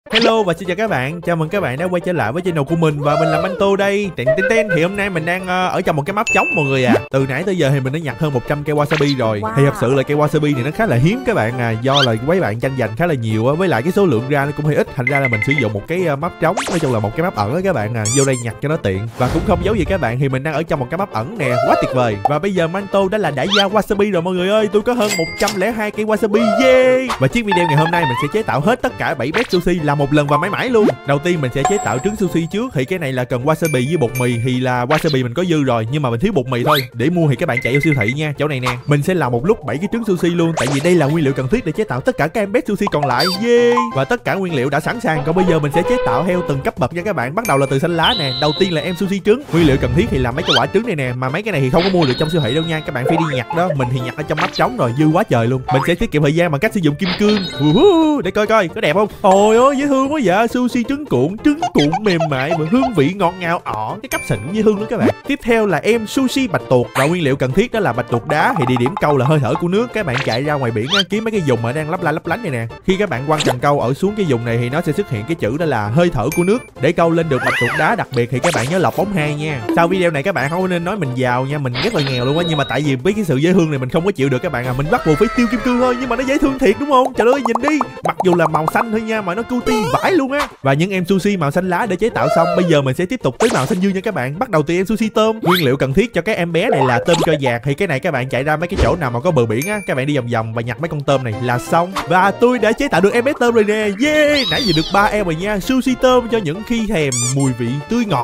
Hello và xin chào các bạn, chào mừng các bạn đã quay trở lại với channel của mình và mình là Manto đây. Thì hôm nay mình đang ở trong một cái map trống mọi người à. Từ nãy tới giờ thì mình đã nhặt hơn 100 cây wasabi rồi. Thì thật sự là cây wasabi thì nó khá là hiếm các bạn à, do là mấy bạn tranh giành khá là nhiều á, với lại cái số lượng ra nó cũng hơi ít, thành ra là mình sử dụng một cái map trống, nói chung là một cái map ẩn á các bạn à, vô đây nhặt cho nó tiện. Và cũng không giấu gì các bạn, thì mình đang ở trong một cái map ẩn nè, quá tuyệt vời. Và bây giờ Manto đã là đại gia wasabi rồi mọi người ơi, tôi có hơn 102 cây wasabi, yeah. Và chiếc video ngày hôm nay mình sẽ chế tạo hết tất cả 7 bét sushi là một lần và mãi mãi luôn. Đầu tiên mình sẽ chế tạo trứng sushi trước, thì cái này là cần wasabi với bột mì, thì là wasabi mình có dư rồi nhưng mà mình thiếu bột mì thôi. Để mua thì các bạn chạy vô siêu thị nha, chỗ này nè. Mình sẽ làm một lúc 7 cái trứng sushi luôn, tại vì đây là nguyên liệu cần thiết để chế tạo tất cả các em bé sushi còn lại, yeah. Và tất cả nguyên liệu đã sẵn sàng, còn bây giờ mình sẽ chế tạo theo từng cấp bậc nha các bạn. Bắt đầu là từ xanh lá nè, đầu tiên là em sushi trứng. Nguyên liệu cần thiết thì là mấy cái quả trứng này nè, mà mấy cái này thì không có mua được trong siêu thị đâu nha, các bạn phải đi nhặt đó. Mình thì nhặt ở trong map trống rồi, dư quá trời luôn. Mình sẽ tiết kiệm thời gian bằng cách sử dụng kim cương. Để coi coi có đẹp không. Ôi ơi dễ thương quá vậy. Sushi trứng cuộn mềm mại và hương vị ngọt ngào, cái cách xịn dễ thương nữa các bạn. Tiếp theo là em sushi bạch tuộc, và nguyên liệu cần thiết đó là bạch tuộc đá. Thì địa điểm câu là hơi thở của nước, các bạn chạy ra ngoài biển kiếm mấy cái vùng mà đang lấp la lấp lánh này nè. Khi các bạn quăng cần câu ở xuống cái vùng này thì nó sẽ xuất hiện cái chữ đó là hơi thở của nước. Để câu lên được bạch tuộc đá đặc biệt thì các bạn nhớ lọc bóng 2 nha. Sau video này các bạn không nên nói mình giàu nha, mình rất là nghèo luôn á, nhưng mà tại vì với cái sự dễ thương này mình không có chịu được các bạn à, mình bắt buộc phải tiêu kim cương thôi, nhưng mà nó dễ thương thiệt đúng không? Trời ơi nhìn đi, mặc dù là màu xanh thôi nha mà nó cute vãi luôn á. Và những em sushi màu xanh lá để chế tạo xong, bây giờ mình sẽ tiếp tục tới màu xanh dương nha các bạn. Bắt đầu từ em sushi tôm. Nguyên liệu cần thiết cho các em bé này là tôm co vàng, thì cái này các bạn chạy ra mấy cái chỗ nào mà có bờ biển á, các bạn đi vòng vòng và nhặt mấy con tôm này là xong. Và tôi đã chế tạo được em bé tôm rồi nè, yeah. Nãy giờ được 3 em rồi nha. Sushi tôm cho những khi thèm mùi vị tươi ngọt,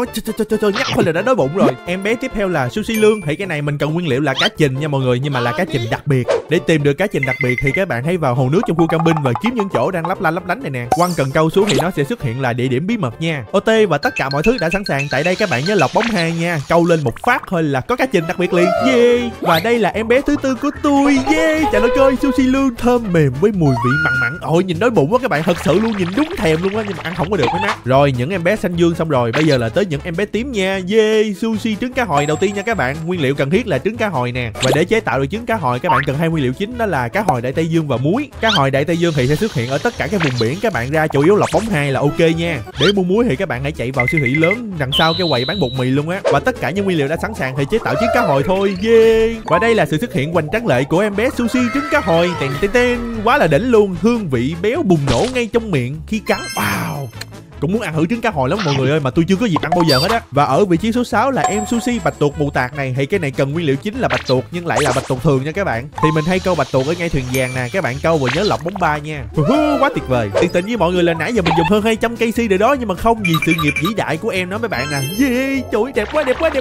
nhắc thôi là đã đói bụng rồi. Em bé tiếp theo là sushi lương, thì cái này mình cần nguyên liệu là cá trình nha mọi người, nhưng mà là cá trình đặc biệt. Để tìm được cá trình đặc biệt thì các bạn hãy vào hồ nước trong khu camping và kiếm những chỗ đang lấp la lấp lánh này nè. Quăng cần câu xuống thì nó sẽ xuất hiện là địa điểm bí mật nha. OT và tất cả mọi thứ đã sẵn sàng. Tại đây các bạn nhớ lọc bóng 2 nha. Câu lên một phát thôi là có cá trình đặc biệt liền, yeah. Và đây là em bé thứ tư của tôi, yeah. Trời ơi ơi, sushi lương thơm mềm với mùi vị mặn mặn. Ôi nhìn đói bụng quá các bạn, thật sự luôn, nhìn đúng thèm luôn á, nhưng mà ăn không có được mấy má. Rồi những em bé xanh dương xong rồi, bây giờ là tới những em bé tím nha, yeah. Sushi trứng cá hồi đầu tiên nha các bạn. Nguyên liệu cần thiết là trứng cá hồi nè. Và để chế tạo được trứng cá hồi các bạn cần 2 nguyên liệu chính, đó là cá hồi Đại Tây Dương và muối. Cá hồi Đại Tây Dương thì sẽ xuất hiện ở tất cả các vùng biển, các bạn ra chủ yếu lọc bóng 2 là ok nha. Để mua muối thì các bạn hãy chạy vào siêu thị lớn đằng sau cái quầy bán bột mì luôn á. Và tất cả những nguyên liệu đã sẵn sàng thì chế tạo trứng cá hồi thôi, yeah. Và đây là sự xuất hiện hoành tráng lệ của em bé sushi trứng cá hồi, tên quá là đỉnh luôn. Hương vị béo bùng nổ ngay trong miệng khi cắn, wow. Cũng muốn ăn thử trứng cá hồi lắm mọi người ơi, mà tôi chưa có dịp ăn bao giờ hết á. Và ở vị trí số 6 là em sushi bạch tuộc mù tạt này, thì cái này cần nguyên liệu chính là bạch tuộc nhưng lại là bạch tuộc thường nha các bạn. Thì mình hay câu bạch tuộc ở ngay thuyền vàng nè, các bạn câu và nhớ lọc bóng 3 nha. Quá tuyệt vời. Tuyệt tình với mọi người là nãy giờ mình dùng hơn 200 cây si rồi đó, nhưng mà không vì sự nghiệp vĩ đại của em đó mấy bạn à, yeah. Trời ơi, đẹp quá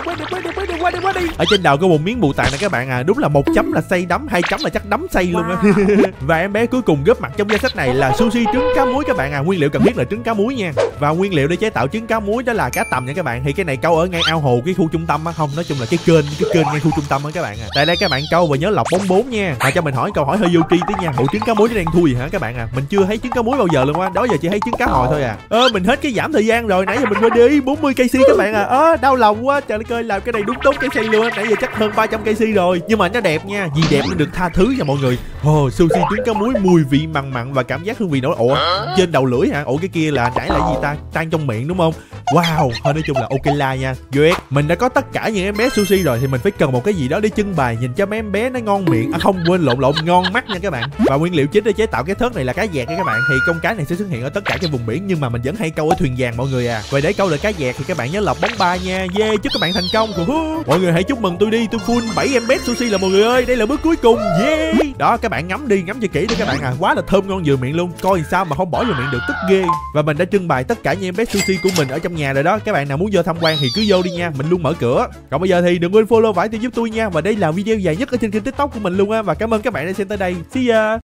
đi. Ở trên đầu có một miếng mù tạt này các bạn à, đúng là 1 chấm là xay đấm, 2 chấm là chắc đấm xay luôn á. Và em bé cuối cùng góp mặt trong danh sách này là sushi trứng cá muối các bạn à. Nguyên liệu cần thiết là trứng cá muối nha. Và nguyên liệu để chế tạo trứng cá muối đó là cá tầm nha các bạn. Thì cái này câu ở ngay ao hồ cái khu trung tâm á, không nói chung là cái kênh ngay khu trung tâm á các bạn à. Tại đây các bạn câu và nhớ lọc bóng 4 nha. Mà cho mình hỏi câu hỏi hơi vô tri tí nha, bộ trứng cá muối nó đang thui hả các bạn à? Mình chưa thấy trứng cá muối bao giờ luôn á, đó giờ chỉ thấy trứng cá hồi thôi à. Mình hết cái giảm thời gian rồi, nãy giờ mình quên đi 40 cây si các bạn à. Đau lòng quá trời ơi, làm cái này đúng tốt cây si luôn á, nãy giờ chắc hơn 300 cây si rồi, nhưng mà nó đẹp nha, vì đẹp nên được tha thứ nha mọi người. Sushi trứng cá muối mùi vị mặn mặn và cảm giác hương vị nổi. Trên đầu lưỡi hả? Cái kia là nãy là gì ta? Tan trong miệng đúng không? Wow, thôi nói chung là ok la nha. Mình đã có tất cả những em bé sushi rồi thì mình phải cần một cái gì đó để trưng bày nhìn cho mấy em bé nó ngon miệng. Không quên lộn ngon mắt nha các bạn. Và nguyên liệu chính để chế tạo cái thớt này là cá vẹt nha các bạn. Thì con cá này sẽ xuất hiện ở tất cả các vùng biển, nhưng mà mình vẫn hay câu ở thuyền vàng mọi người à. Và để câu được cá vẹt thì các bạn nhớ lọc bóng 3 nha, yeah. Chúc các bạn thành công. Mọi người hãy chúc mừng tôi đi, tôi full 7 em bé sushi là mọi người ơi, đây là bước cuối cùng, yeah. Đó các bạn ngắm đi, ngắm cho kỹ đi các bạn à, quá là thơm ngon vừa miệng luôn, coi sao mà không bỏ vào miệng được, tức ghê. Và mình đã trưng bày tất cả những em bé sushi của mình ở trong nhà rồi đó. Các bạn nào muốn vô tham quan thì cứ vô đi nha, mình luôn mở cửa. Còn bây giờ thì đừng quên follow vải tim giúp tôi nha. Và đây là video dài nhất ở trên kênh TikTok của mình luôn á. Và cảm ơn các bạn đã xem tới đây, see ya.